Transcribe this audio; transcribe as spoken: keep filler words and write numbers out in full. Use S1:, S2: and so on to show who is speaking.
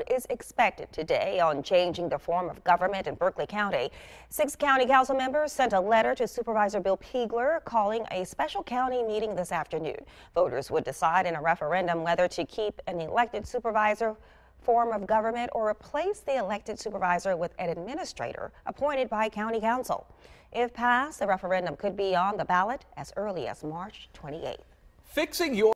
S1: vote is expected today on changing the form of government in Berkeley County. Six county council members sent a letter to Supervisor Bill Piegler calling a special county meeting this afternoon. Voters would decide in a referendum whether to keep an elected supervisor form of government or replace the elected supervisor with an administrator appointed by county council. If passed, the referendum could be on the ballot as early as March twenty-eighth.
S2: Fixing your